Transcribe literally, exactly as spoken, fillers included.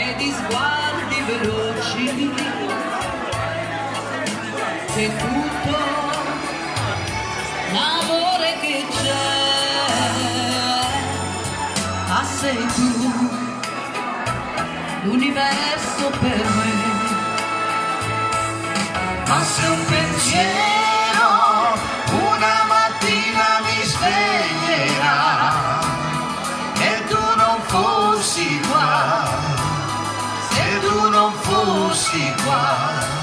e di sguardi veloci, che tutto l'amore che c'è, ma sei tu l'universo per me. Ma se un pensiero una mattina mi sveglierà e tu non fossi qua, se tu non fossi qua,